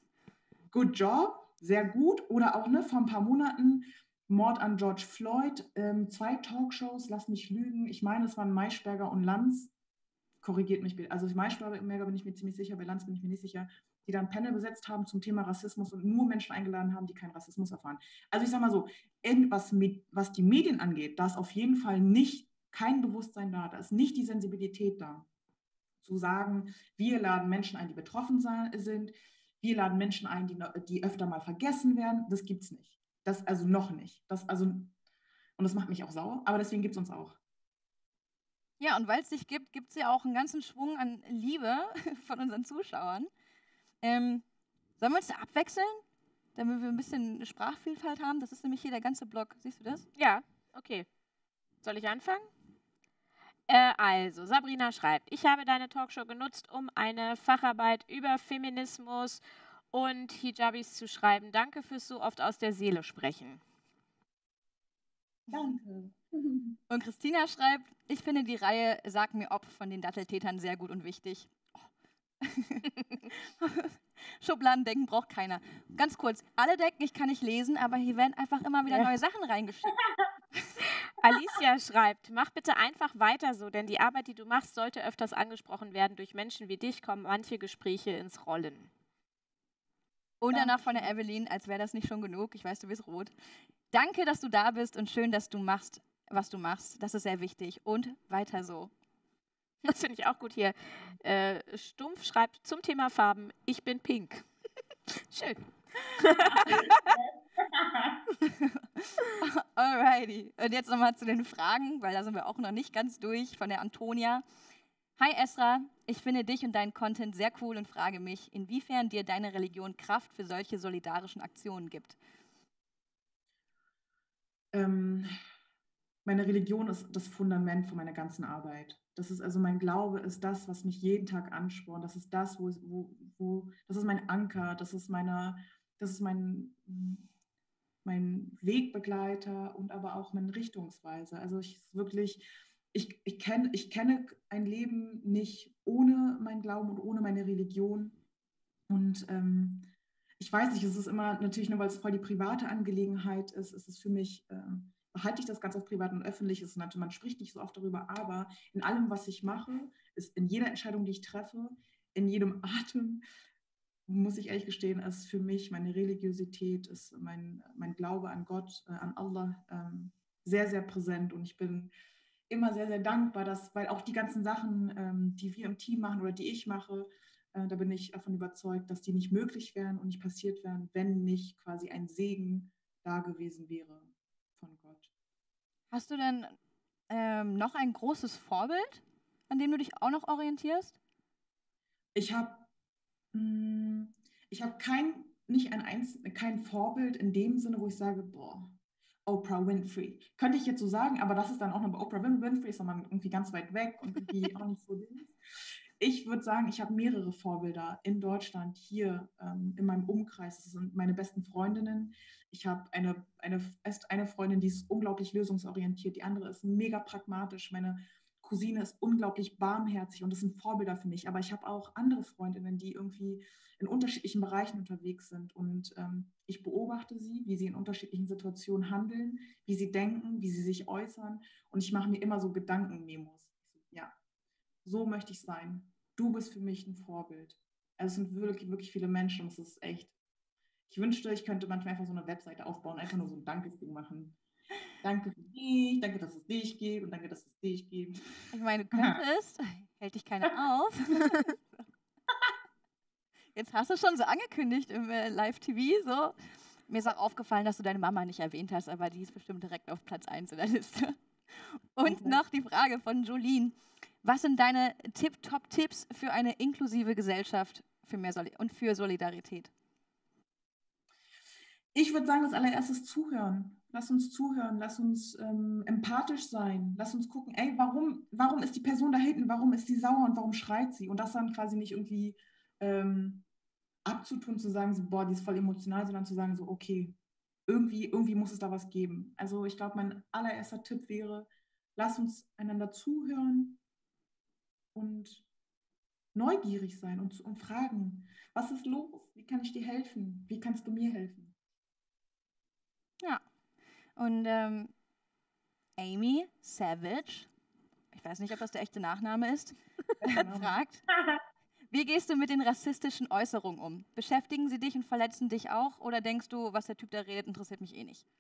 Good job, sehr gut. Oder auch ne, vor ein paar Monaten Mord an George Floyd, ähm, zwei Talkshows, lass mich lügen. Ich meine, es waren Maischberger und Lanz. Korrigiert mich bitte. Also Maischberger bin ich mir ziemlich sicher, bei Lanz bin ich mir nicht sicher, die dann Panel besetzt haben zum Thema Rassismus und nur Menschen eingeladen haben, die keinen Rassismus erfahren. Also ich sage mal so, was, was die Medien angeht, da ist auf jeden Fall nicht kein Bewusstsein da, da ist nicht die Sensibilität da, zu sagen, wir laden Menschen ein, die betroffen sind, wir laden Menschen ein, die, die öfter mal vergessen werden, das gibt es nicht. Das also noch nicht. Das also, und das macht mich auch sauer, aber deswegen gibt es uns auch. Ja, und weil es dich gibt, gibt es ja auch einen ganzen Schwung an Liebe von unseren Zuschauern. Ähm, sollen wir uns da abwechseln, damit wir ein bisschen Sprachvielfalt haben? Das ist nämlich hier der ganze Blog. Siehst du das? Ja, okay. Soll ich anfangen? Äh, also, Sabrina schreibt, ich habe deine Talkshow genutzt, um eine Facharbeit über Feminismus und Hijabis zu schreiben. Danke fürs so oft aus der Seele sprechen. Danke. Und Christina schreibt, ich finde die Reihe Sag mir ob von den Datteltätern sehr gut und wichtig. Oh. Schubladendenken braucht keiner. Ganz kurz, alle denken, ich kann nicht lesen, aber hier werden einfach immer wieder neue Sachen reingeschickt. Alicia schreibt, mach bitte einfach weiter so, denn die Arbeit, die du machst, sollte öfters angesprochen werden. Durch Menschen wie dich kommen manche Gespräche ins Rollen. Und danach von der Evelyn, als wäre das nicht schon genug. Ich weiß, du bist rot. Danke, dass du da bist und schön, dass du machst, was du machst. Das ist sehr wichtig. Und weiter so. Das finde ich auch gut hier. Äh, Stumpf schreibt zum Thema Farben, ich bin pink. Schön. Alrighty. Und jetzt nochmal zu den Fragen, weil da sind wir auch noch nicht ganz durch, von der Antonia. Hi Esra, ich finde dich und deinen Content sehr cool und frage mich, inwiefern dir deine Religion Kraft für solche solidarischen Aktionen gibt. Ähm, meine Religion ist das Fundament von meiner ganzen Arbeit. Das ist also mein Glaube ist das, was mich jeden Tag anspornt. Das ist das, wo, wo, wo das ist mein Anker, das ist meine, das ist mein, mein Wegbegleiter und aber auch mein Richtungsweiser. Also ich wirklich, ich, ich, kenn, ich kenne ein Leben nicht ohne meinen Glauben und ohne meine Religion. Und ähm, ich weiß nicht, es ist immer natürlich nur, weil es voll die private Angelegenheit ist, ist es für mich, ähm, behalte ich das ganz auf privat und öffentlich. Ist natürlich, man spricht nicht so oft darüber, aber in allem, was ich mache, ist in jeder Entscheidung, die ich treffe, in jedem Atem, muss ich ehrlich gestehen, ist für mich meine Religiosität, ist mein, mein Glaube an Gott, äh, an Allah ähm, sehr, sehr präsent. Und ich bin immer sehr, sehr dankbar, dass, weil auch die ganzen Sachen, ähm, die wir im Team machen oder die ich mache, äh, da bin ich davon überzeugt, dass die nicht möglich wären und nicht passiert wären, wenn nicht quasi ein Segen da gewesen wäre von Gott. Hast du denn ähm, noch ein großes Vorbild, an dem du dich auch noch orientierst? Ich habe ich habe kein, nicht ein Einz kein Vorbild in dem Sinne, wo ich sage, boah, Oprah Winfrey. Könnte ich jetzt so sagen, aber das ist dann auch noch bei Oprah Winfrey, ist dann irgendwie ganz weit weg und irgendwie auch nicht so Ding. Ich würde sagen, ich habe mehrere Vorbilder in Deutschland, hier ähm, in meinem Umkreis. Das sind meine besten Freundinnen. Ich habe eine, eine, eine Freundin, die ist unglaublich lösungsorientiert. Die andere ist mega pragmatisch. Meine Cousine ist unglaublich barmherzig und das sind Vorbilder für mich. Aber ich habe auch andere Freundinnen, die irgendwie in unterschiedlichen Bereichen unterwegs sind. Und ähm, ich beobachte sie, wie sie in unterschiedlichen Situationen handeln, wie sie denken, wie sie sich äußern. Und ich mache mir immer so Gedankenmemos. Ja, so möchte ich sein. Du bist für mich ein Vorbild. Also es sind wirklich, wirklich viele Menschen und es ist echt. Ich wünschte, ich könnte manchmal einfach so eine Webseite aufbauen, einfach nur so ein Dankesding machen. Danke für dich, danke, dass es dich gibt und danke, dass es dich gibt. Ich meine, du könntest, hält dich keiner auf. Jetzt hast du schon so angekündigt im äh, Live-T V, so. Mir ist auch aufgefallen, dass du deine Mama nicht erwähnt hast, aber die ist bestimmt direkt auf Platz eins in der Liste. Und Okay. noch die Frage von Jolene. Was sind deine Tip-Top-Tipps für eine inklusive Gesellschaft für mehr Soli und für Solidarität? Ich würde sagen, das allererstes zuhören. Lass uns zuhören, lass uns ähm, empathisch sein, lass uns gucken, ey, warum, warum ist die Person da hinten, warum ist sie sauer und warum schreit sie? Und das dann quasi nicht irgendwie ähm, abzutun, zu sagen, so, boah, die ist voll emotional, sondern zu sagen, so, okay, irgendwie, irgendwie muss es da was geben. Also ich glaube, mein allererster Tipp wäre, lass uns einander zuhören und neugierig sein und, und fragen, was ist los? Wie kann ich dir helfen? Wie kannst du mir helfen? Ja. Und ähm, Amy Savage, ich weiß nicht, ob das der echte Nachname ist, fragt, wie gehst du mit den rassistischen Äußerungen um? Beschäftigen sie dich und verletzen dich auch? Oder denkst du, was der Typ da redet, interessiert mich eh nicht?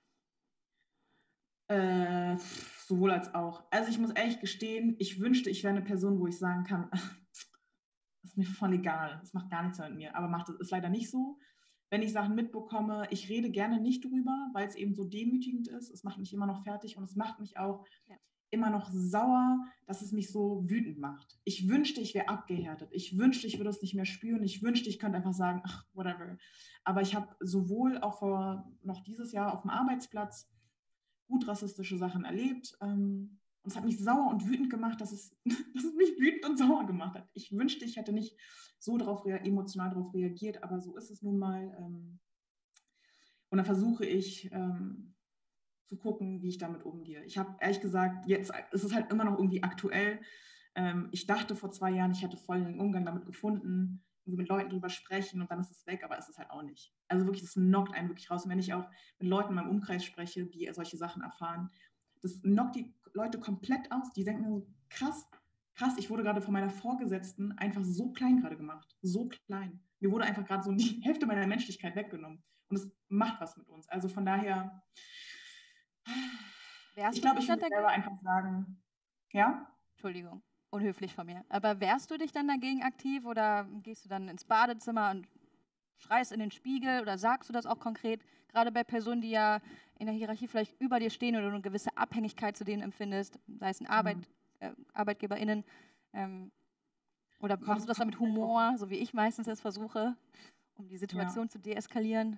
Äh, sowohl als auch. Also ich muss ehrlich gestehen, ich wünschte, ich wäre eine Person, wo ich sagen kann, das ist mir voll egal, das macht gar nichts mehr mit mir, aber macht es ist leider nicht so. Wenn ich Sachen mitbekomme, ich rede gerne nicht drüber, weil es eben so demütigend ist. Es macht mich immer noch fertig und es macht mich auch Ja. immer noch sauer, dass es mich so wütend macht. Ich wünschte, ich wäre abgehärtet. Ich wünschte, ich würde es nicht mehr spüren. Ich wünschte, ich könnte einfach sagen, ach, whatever. Aber ich habe sowohl auch vor noch dieses Jahr auf dem Arbeitsplatz gut rassistische Sachen erlebt. Ähm, und es hat mich sauer und wütend gemacht, dass es, dass es mich wütend und sauer gemacht hat. Ich wünschte, ich hätte nicht so darauf emotional darauf reagiert, aber so ist es nun mal. Ähm, und dann versuche ich ähm, zu gucken, wie ich damit umgehe. Ich habe ehrlich gesagt, jetzt ist es halt immer noch irgendwie aktuell. Ähm, ich dachte vor zwei Jahren, ich hätte voll den Umgang damit gefunden, mit Leuten drüber sprechen und dann ist es weg, aber ist es halt auch nicht. Also wirklich, es knockt einen wirklich raus. Und wenn ich auch mit Leuten in meinem Umkreis spreche, die solche Sachen erfahren, das knockt die Leute komplett aus. Die denken so, krass, krass, ich wurde gerade von meiner Vorgesetzten einfach so klein gerade gemacht. So klein. Mir wurde einfach gerade so die Hälfte meiner Menschlichkeit weggenommen. Und es macht was mit uns. Also von daher, Wärst ich du glaube, dich ich dann würde dagegen? selber einfach sagen, ja, Entschuldigung, unhöflich von mir. Aber wehrst du dich dann dagegen aktiv oder gehst du dann ins Badezimmer und schreist in den Spiegel oder sagst du das auch konkret? Gerade bei Personen, die ja in der Hierarchie vielleicht über dir stehen oder du eine gewisse Abhängigkeit zu denen empfindest, sei es ein Arbeit, Mhm. äh, ArbeitgeberInnen. Ähm, Oder machst du Kommt das dann mit komplett drauf Humor, so wie ich meistens es versuche, um die an. Ja. Situation zu deeskalieren?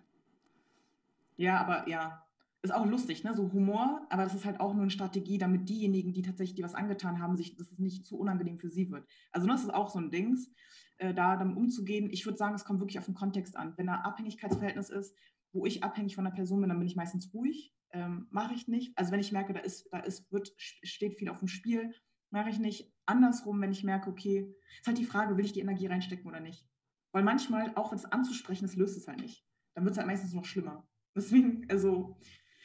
Ja, aber ja, ist auch lustig, ne? So Humor, aber das ist halt auch nur eine Strategie, damit diejenigen, die tatsächlich dir was angetan haben, sich, dass es nicht zu unangenehm für sie wird. Also das ist auch so ein Dings, äh, da damit umzugehen. Ich würde sagen, es kommt wirklich auf den Kontext an. Wenn da Abhängigkeitsverhältnis ist, wo ich abhängig von der Person bin, dann bin ich meistens ruhig. Ähm, mache ich nicht. Also wenn ich merke, da ist, da ist, wird, steht viel auf dem Spiel, mache ich nicht. Andersrum, wenn ich merke, okay, ist halt die Frage, will ich die Energie reinstecken oder nicht? Weil manchmal, auch wenn es anzusprechen ist, löst es halt nicht. Dann wird es halt meistens noch schlimmer. Deswegen, also,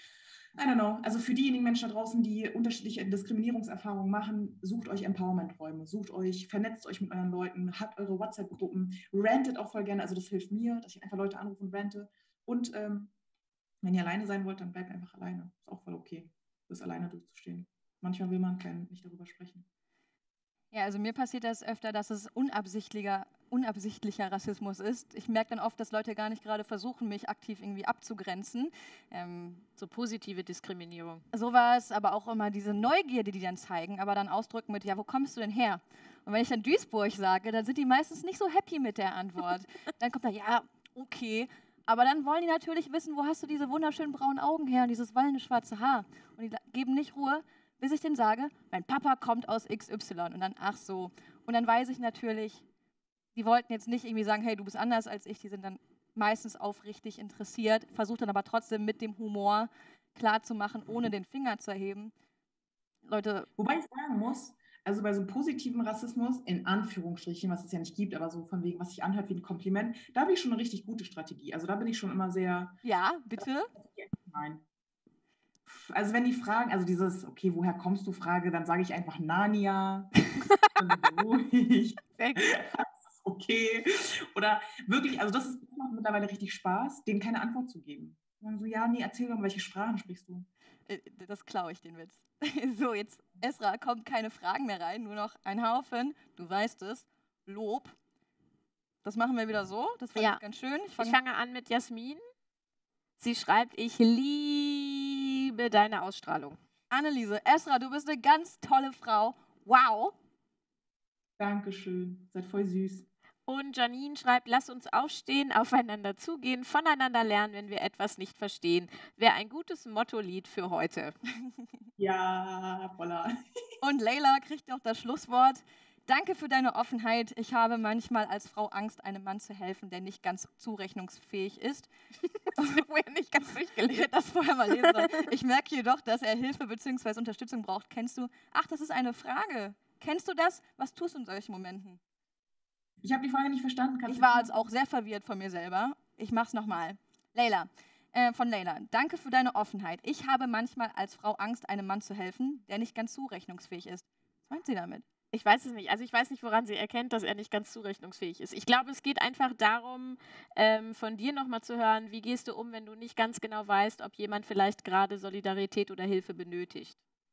I don't know. Also für diejenigen Menschen da draußen, die unterschiedliche Diskriminierungserfahrungen machen, sucht euch Empowerment-Räume, sucht euch, vernetzt euch mit euren Leuten, habt eure WhatsApp-Gruppen, rantet auch voll gerne. Also das hilft mir, dass ich einfach Leute anrufe und rante. Und ähm, wenn ihr alleine sein wollt, dann bleibt einfach alleine. Ist auch voll okay, das alleine durchzustehen. Manchmal will man kein, nicht darüber sprechen. Ja, also mir passiert das öfter, dass es unabsichtlicher, unabsichtlicher Rassismus ist. Ich merke dann oft, dass Leute gar nicht gerade versuchen, mich aktiv irgendwie abzugrenzen. Ähm, So positive Diskriminierung. sowas, aber auch immer diese Neugierde, die die dann zeigen, aber dann ausdrücken mit, ja, wo kommst du denn her? Und wenn ich dann Duisburg sage, dann sind die meistens nicht so happy mit der Antwort. Dann kommt da, ja, okay. Aber dann wollen die natürlich wissen, wo hast du diese wunderschönen braunen Augen her und dieses wallende schwarze Haar. Und die geben nicht Ruhe, bis ich denen sage, mein Papa kommt aus X Y. Und dann, ach so. Und dann weiß ich natürlich, die wollten jetzt nicht irgendwie sagen, hey, du bist anders als ich. Die sind dann meistens aufrichtig interessiert, versucht dann aber trotzdem mit dem Humor klarzumachen, ohne den Finger zu erheben. Leute, Wobei ich sagen muss, also bei so positiven Rassismus, in Anführungsstrichen, was es ja nicht gibt, aber so von wegen, was sich anhört wie ein Kompliment, da habe ich schon eine richtig gute Strategie. Also da bin ich schon immer sehr, ja, bitte. nein. Also wenn die fragen, also dieses, okay, woher kommst du, Frage, dann sage ich einfach Narnia. Dann ruhig. Sehr gut. Okay. Oder wirklich, also das, ist, das macht mittlerweile richtig Spaß, denen keine Antwort zu geben. Und dann so, ja, nee, erzähl doch mal, welche Sprachen sprichst du? Äh, Das klaue ich den Witz. So, jetzt, Esra, kommt keine Fragen mehr rein, nur noch ein Haufen, du weißt es, Lob. Das machen wir wieder so, das fand Ja. ich ganz schön. Ich Ich fang, fange an mit Jasmin. Sie schreibt, ich liebe deine Ausstrahlung. Anneliese, Esra, du bist eine ganz tolle Frau. Wow. Dankeschön, seid voll süß. Und Janine schreibt, lass uns aufstehen, aufeinander zugehen, voneinander lernen, wenn wir etwas nicht verstehen. Wäre ein gutes Motto-Lied für heute. Ja, voila. Und Leila kriegt noch das Schlusswort. Danke für deine Offenheit. Ich habe manchmal als Frau Angst, einem Mann zu helfen, der nicht ganz zurechnungsfähig ist. Das wird wohl nicht ganz Ich durchgelesen. hätte das vorher mal lesen sollen. Ich merke jedoch, dass er Hilfe bzw. Unterstützung braucht. Kennst du? Ach, das ist eine Frage. Kennst du das? Was tust du in solchen Momenten? Ich habe die Frage nicht verstanden. Kannst Ich du war das jetzt auch sehr verwirrt von mir selber. Ich mach's nochmal. Leila, äh, von Leila. Danke für deine Offenheit. Ich habe manchmal als Frau Angst, einem Mann zu helfen, der nicht ganz zurechnungsfähig ist. Was meint sie damit? Ich weiß es nicht. Also ich weiß nicht, woran sie erkennt, dass er nicht ganz zurechnungsfähig ist. Ich glaube, es geht einfach darum, ähm, von dir nochmal zu hören, wie gehst du um, wenn du nicht ganz genau weißt, ob jemand vielleicht gerade Solidarität oder Hilfe benötigt.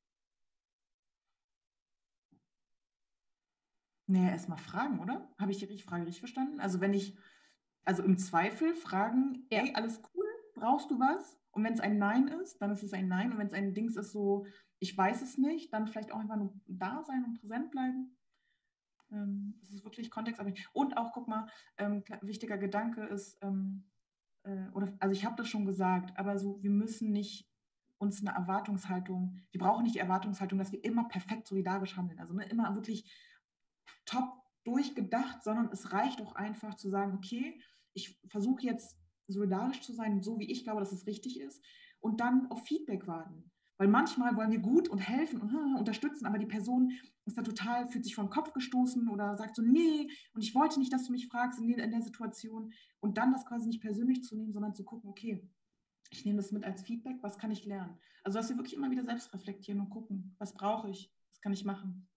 Nee, erstmal fragen, oder? Habe ich die richtig- Frage richtig verstanden? Also wenn ich, also im Zweifel fragen, Ja. ey, alles cool, brauchst du was? Und wenn es ein Nein ist, dann ist es ein Nein. Und wenn es ein Dings ist so, ich weiß es nicht, dann vielleicht auch einfach nur da sein und präsent bleiben. Ähm, das ist wirklich kontextabhängig. Und auch, guck mal, ähm, kla- wichtiger Gedanke ist, ähm, äh, oder, also ich habe das schon gesagt, aber so, wir müssen nicht uns eine Erwartungshaltung, wir brauchen nicht die Erwartungshaltung, dass wir immer perfekt solidarisch handeln. Also ne, immer wirklich top durchgedacht, sondern es reicht auch einfach zu sagen, okay, ich versuche jetzt solidarisch zu sein, so wie ich glaube, dass es richtig ist, und dann auf Feedback warten. Weil manchmal wollen wir gut und helfen und äh, unterstützen, aber die Person ist da total, fühlt sich vor den Kopf gestoßen oder sagt so, nee, und ich wollte nicht, dass du mich fragst in, in der Situation. Und dann das quasi nicht persönlich zu nehmen, sondern zu gucken, okay, ich nehme das mit als Feedback, was kann ich lernen? Also, dass wir wirklich immer wieder selbst reflektieren und gucken, was brauche ich, was kann ich machen?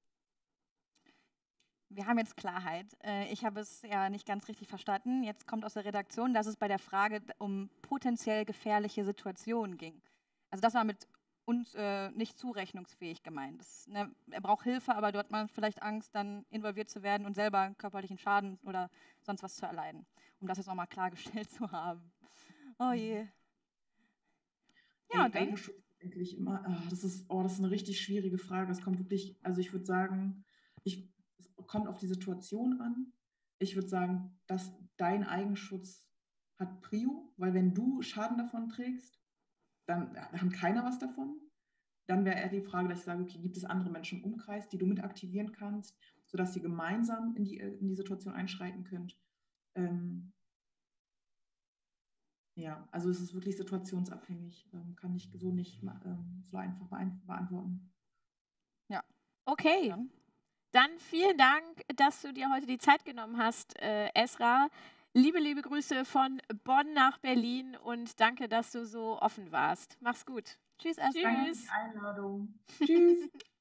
Wir haben jetzt Klarheit. Äh, Ich habe es ja nicht ganz richtig verstanden. Jetzt kommt aus der Redaktion, dass es bei der Frage d- um potenziell gefährliche Situationen ging. Also das war mit uns äh, nicht zurechnungsfähig gemeint. Das, ne, er braucht Hilfe, aber dort hat man vielleicht Angst, dann involviert zu werden und selber körperlichen Schaden oder sonst was zu erleiden. Um das jetzt nochmal klargestellt zu haben. Oh je. Ja, Ey, dann. Eigenschutz ist eigentlich immer, ah, das ist, oh, das ist eine richtig schwierige Frage. Es kommt wirklich, also ich würde sagen, ich, es kommt auf die Situation an. Ich würde sagen, dass dein Eigenschutz hat Prio, weil wenn du Schaden davon trägst, dann hat keiner was davon. Dann wäre eher die Frage, dass ich sage, okay, gibt es andere Menschen im Umkreis, die du mit aktivieren kannst, sodass ihr gemeinsam in die, in die Situation einschreiten könnt. Ähm, ja, also es ist wirklich situationsabhängig, ähm, kann ich so nicht ähm, so einfach beantworten. Ja. Okay. Ja. Dann vielen Dank, dass du dir heute die Zeit genommen hast, äh, Esra. Liebe, liebe Grüße von Bonn nach Berlin und danke, dass du so offen warst. Mach's gut. Tschüss, Esra. Danke für die Einladung. Tschüss.